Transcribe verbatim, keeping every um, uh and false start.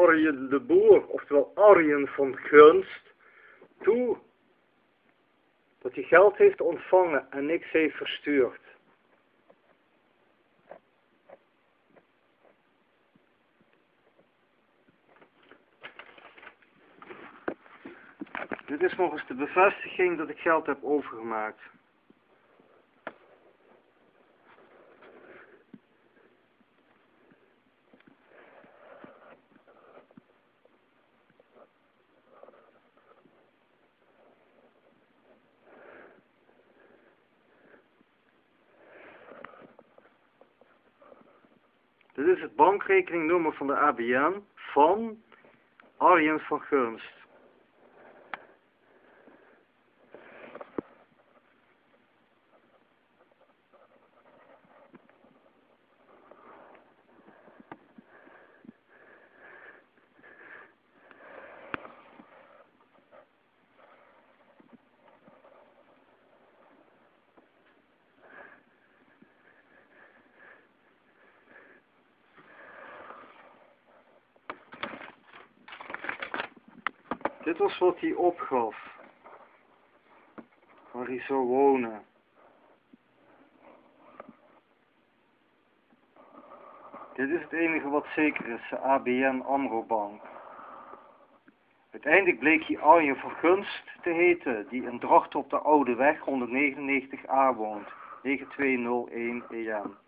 Arjen de Boer, oftewel Arjen van Gunst, toe dat hij geld heeft ontvangen en niks heeft verstuurd. Dit is nog eens de bevestiging dat ik geld heb overgemaakt. Dit is het bankrekeningnummer van de A B N van Arjen van Gunst. Dit was wat hij opgaf, waar hij zou wonen. Dit is het enige wat zeker is, de A B N AMRO Bank. Uiteindelijk bleek hij Arjen van Gunst te heten, die in Drachten op de Oude Weg honderdnegenennegentig A woont, negen twee nul een E N.